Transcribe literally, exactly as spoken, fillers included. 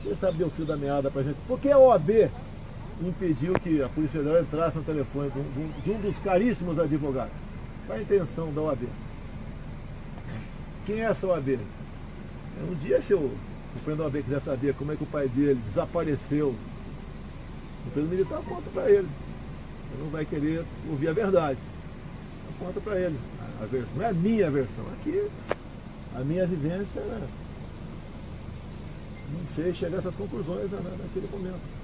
Quem sabe deu fio da meada pra gente. Por que a O A B impediu que a Polícia Federal entrasse no telefone de um, de um dos caríssimos advogados? Qual a intenção da O A B? Quem é essa O A B? Um dia, se o, o presidente da O A B quiser saber como é que o pai dele desapareceu, o presidente militar conta para ele. Ele não vai querer ouvir a verdade. Então, conta para ele. A, a versão, não é a minha versão. Aqui, a minha vivência, né, não sei chegar a essas conclusões, né, naquele momento.